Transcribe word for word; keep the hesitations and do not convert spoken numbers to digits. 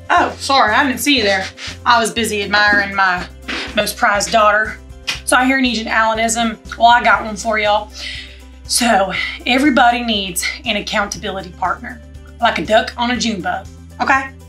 Oh, sorry, I didn't see you there. I was busy admiring my most prized daughter. So I hear you need an Allenism. Well, I got one for y'all. So everybody needs an accountability partner, like a duck on a June bug, okay?